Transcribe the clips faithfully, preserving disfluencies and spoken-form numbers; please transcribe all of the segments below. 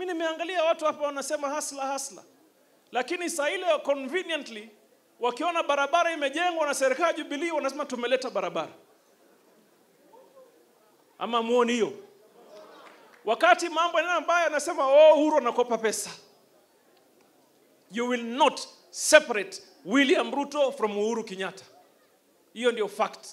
Mimi nimeangalia watu hapa wanasema hasla hasla. Lakini saa ile conveniently wakiona barabara imejengwa na serikali Jubilee wanasema tumeleta barabara. Ama muone hiyo. Wakati mambo yanaenda mbaya anasema oh Uhuru anakopa pesa. You will not separate William Ruto from Uhuru Kenyatta. Hiyo ndio fact.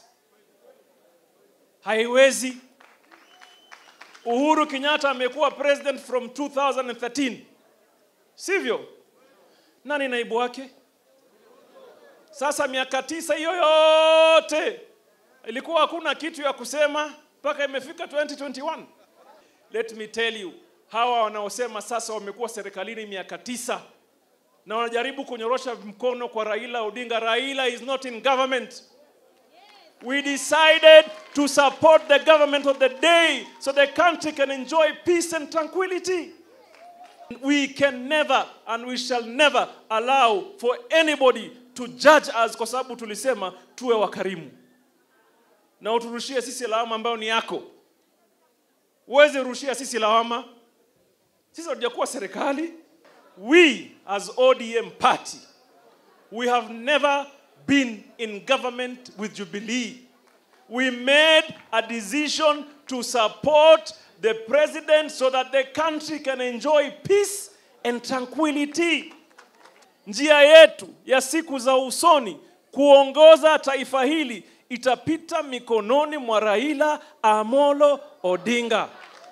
Haiwezi. Uhuru Kenyatta amekuwa president from two thousand thirteen. Sivyo? Nani naibu wake? Sasa miaka tisa hiyo yote ilikuwa hakuna kitu ya kusema mpaka imefika twenty twenty-one. Let me tell you, hawa wanaosema sasa wamekuwa serikalini miaka tisa na wanajaribu kunyorosha mkono kwa Raila Odinga. Raila is not in government. We decided to support the government of the day so the country can enjoy peace and tranquility. We can never and we shall never allow for anybody to judge us kwa sababu tulisema tuwe wakarimu. Na uturushie sisi lawama ambayo ni yako. Uweze rushia sisi lawama. Sisi hatujakuwa serikali. We as O D M party, we have never been in government with Jubilee. We made a decision to support the president so that the country can enjoy peace and tranquility. Njia yetu ya siku za usoni kuongoza taifa hili itapita mikononi mwa Raila Amolo Odinga.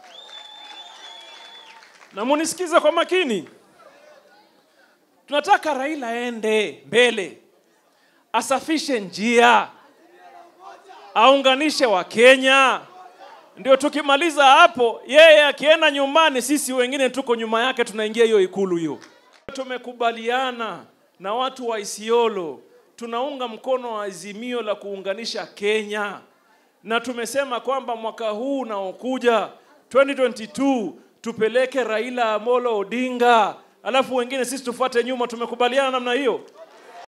Na munisikize kwa makini. Tunataka Raila aende mbele. Asafishe njia. Aunganishe wa Kenya. Ndio tukimaliza hapo, yeye akienda nyumbani sisi wengine tuko nyuma yake tunaingia hiyo ikulu hiyo. Tumekubaliana na watu wa Isiolo. Tunaunga mkono wa azimio la kuunganisha Kenya. Na tumesema kwamba mwaka huu unaokuja twenty twenty-two tupeleke Raila Amolo Odinga. Alafu wengine sisi tufuate nyuma. Tumekubaliana namna hiyo.